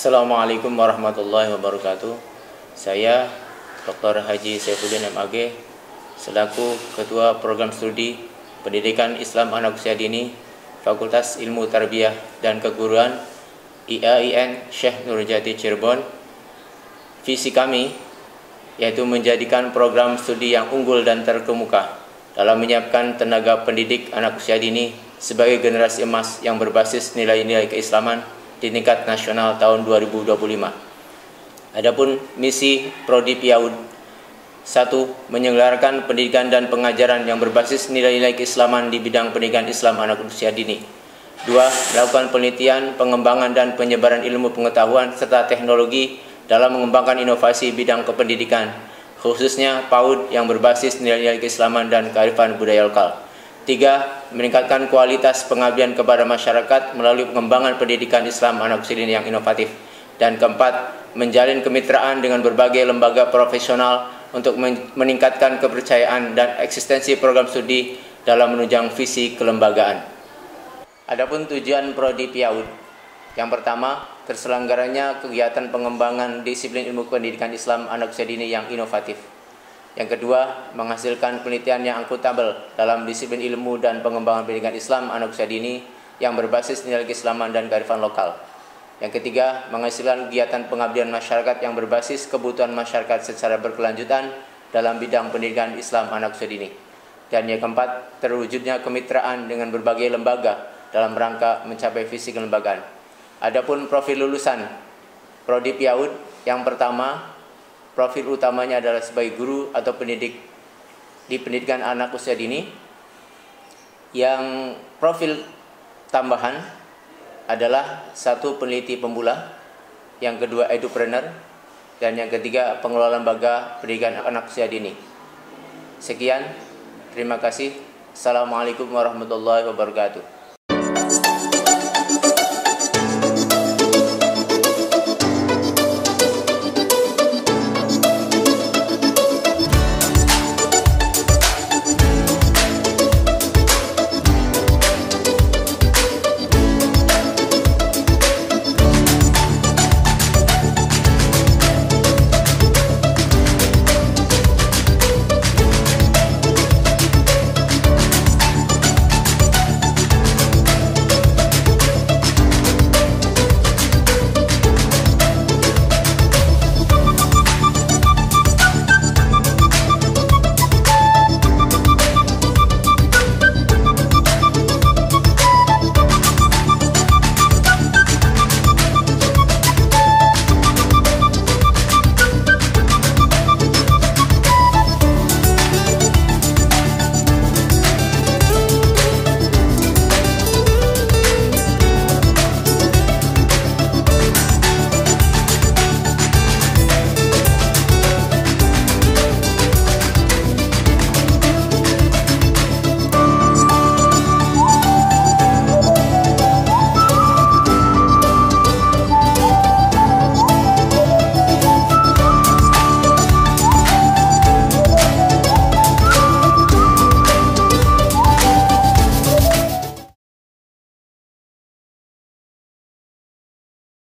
Assalamualaikum warahmatullahi wabarakatuh. Saya Dr. Haji Saifuddin MAG selaku Ketua Program Studi Pendidikan Islam Anak Usia Dini Fakultas Ilmu Tarbiyah dan Keguruan IAIN Syekh Nurjati Cirebon. Visi kami yaitu menjadikan program studi yang unggul dan terkemuka dalam menyiapkan tenaga pendidik anak usia dini sebagai generasi emas yang berbasis nilai-nilai keislaman di tingkat nasional tahun 2025. Adapun misi Prodi PIAUD: 1. Menyelenggarakan pendidikan dan pengajaran yang berbasis nilai-nilai keislaman di bidang pendidikan Islam anak usia dini. 2. Melakukan penelitian, pengembangan dan penyebaran ilmu pengetahuan serta teknologi dalam mengembangkan inovasi bidang kependidikan, khususnya PAUD yang berbasis nilai-nilai keislaman dan kearifan budaya lokal. 3. Meningkatkan kualitas pengabdian kepada masyarakat melalui pengembangan pendidikan Islam anak usia dini yang inovatif. Dan keempat, menjalin kemitraan dengan berbagai lembaga profesional untuk meningkatkan kepercayaan dan eksistensi program studi dalam menunjang visi kelembagaan. Adapun tujuan Prodi PIAUD: yang pertama, terselenggaranya kegiatan pengembangan disiplin ilmu pendidikan Islam anak usia dini yang inovatif. Yang kedua, menghasilkan penelitian yang akuntabel dalam disiplin ilmu dan pengembangan pendidikan Islam anak usia dini yang berbasis nilai keislaman dan kearifan lokal. Yang ketiga, menghasilkan kegiatan pengabdian masyarakat yang berbasis kebutuhan masyarakat secara berkelanjutan dalam bidang pendidikan Islam anak usia dini. Dan yang keempat, terwujudnya kemitraan dengan berbagai lembaga dalam rangka mencapai visi kelembagaan. Adapun profil lulusan Prodi PIAUD: yang pertama, profil utamanya adalah sebagai guru atau pendidik di pendidikan anak usia dini. Yang profil tambahan adalah 1. Peneliti pemula, yang kedua edupreneur, dan yang ketiga pengelola lembaga pendidikan anak usia dini. Sekian, terima kasih. Assalamualaikum warahmatullahi wabarakatuh.